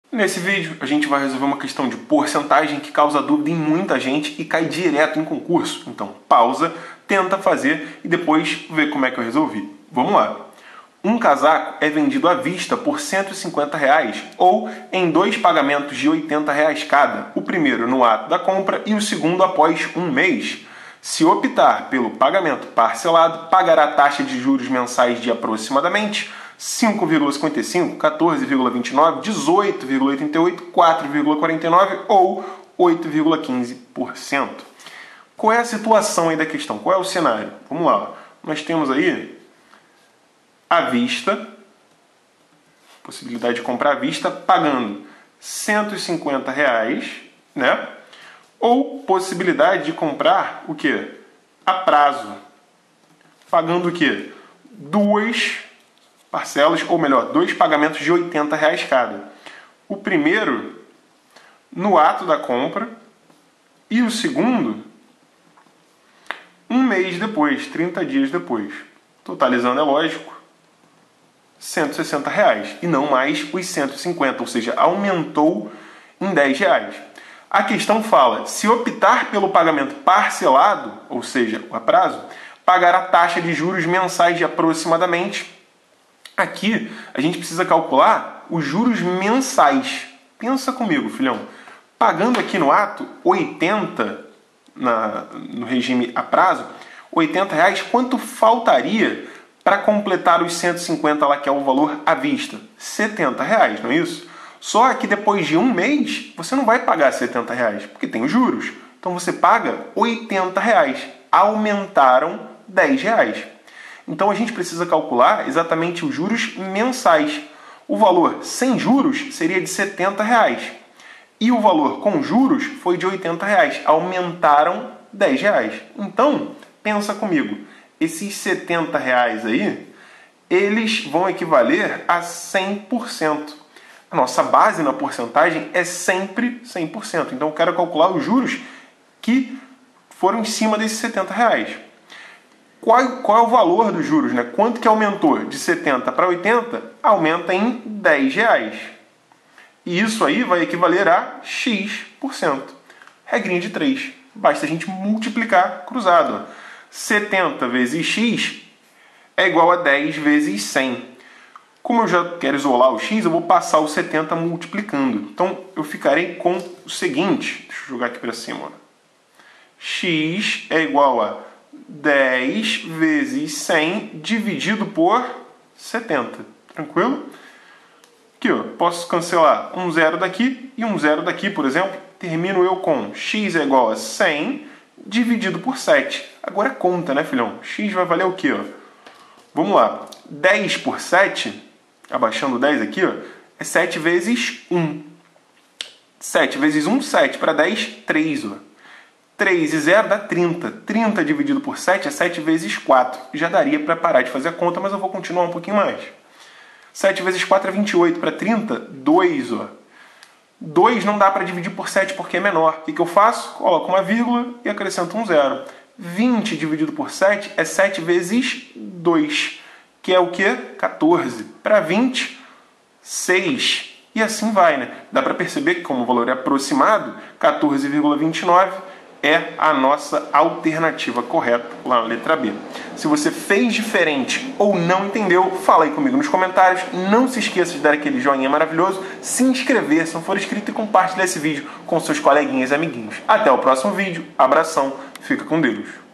Nesse vídeo, a gente vai resolver uma questão de porcentagem que causa dúvida em muita gente e cai direto em concurso. Então, pausa, tenta fazer e depois vê como é que eu resolvi. Vamos lá. Um casaco é vendido à vista por R$ 150 ou em 2 pagamentos de R$ 80 cada. O primeiro no ato da compra e o segundo após um mês. Se optar pelo pagamento parcelado, pagará taxa de juros mensais de aproximadamente 5,55, 14,29, 18,88, 4,49 ou 8,15%. Qual é a situação aí da questão? Qual é o cenário? Vamos lá. Nós temos aí à vista, possibilidade de comprar à vista, pagando R$ 150, né? Ou possibilidade de comprar o quê? A prazo. Pagando o quê? 2 parcelas, ou melhor, 2 pagamentos de R$ 80 cada. O primeiro no ato da compra e o segundo um mês depois, 30 dias depois. Totalizando, é lógico, R$ 160 e não mais os 150, ou seja, aumentou em R$ 10. A questão fala, se optar pelo pagamento parcelado, ou seja, a prazo, pagará taxa de juros mensais de aproximadamente. Aqui a gente precisa calcular os juros mensais. Pensa comigo, filhão. Pagando aqui no ato 80 no regime a prazo, R$ 80, quanto faltaria para completar os 150 lá, que é o valor à vista? R$ 70, não é isso? Só que depois de um mês, você não vai pagar R$ 70, porque tem os juros. Então você paga R$ 80. Aumentaram R$ 10. Então a gente precisa calcular exatamente os juros mensais. O valor sem juros seria de R$ 70. E o valor com juros foi de R$ 80. Aumentaram R$ 10. Então, pensa comigo. Esses R$ 70 aí, eles vão equivaler a 100%. A nossa base na porcentagem é sempre 100%. Então eu quero calcular os juros que foram em cima desses R$ 70. Qual é o valor dos juros, né? Quanto que aumentou de 70 para 80? Aumenta em R$ 10. E isso aí vai equivaler a X%. Regrinha de 3. Basta a gente multiplicar cruzado. 70 vezes X é igual a 10 vezes 100. Como eu já quero isolar o x, eu vou passar o 70 multiplicando. Então, eu ficarei com o seguinte. Deixa eu jogar aqui para cima. Ó. X é igual a 10 vezes 100 dividido por 70. Tranquilo? Aqui, ó, posso cancelar um zero daqui e um zero daqui, por exemplo. Termino eu com x é igual a 100 dividido por 7. Agora conta, né, filhão? X vai valer o quê? Ó? Vamos lá. 10 por 7... Abaixando o 10 aqui, ó, é 7 vezes 1. 7 vezes 1, 7. Para 10, 3. Ó. 3 e 0 dá 30. 30 dividido por 7 é 7 vezes 4. Já daria para parar de fazer a conta, mas eu vou continuar um pouquinho mais. 7 vezes 4 é 28. Para 30, 2. Ó. 2 não dá para dividir por 7 porque é menor. O que eu faço? Coloco uma vírgula e acrescento um zero. 20 dividido por 7 é 7 vezes 2. Que é o quê? 14. Para 20, 6. E assim vai, né? Dá para perceber que, como o valor é aproximado, 14,29 é a nossa alternativa correta lá na letra B. Se você fez diferente ou não entendeu, fala aí comigo nos comentários. Não se esqueça de dar aquele joinha maravilhoso, se inscrever se não for inscrito e compartilhar esse vídeo com seus coleguinhas e amiguinhos. Até o próximo vídeo. Abração. Fica com Deus.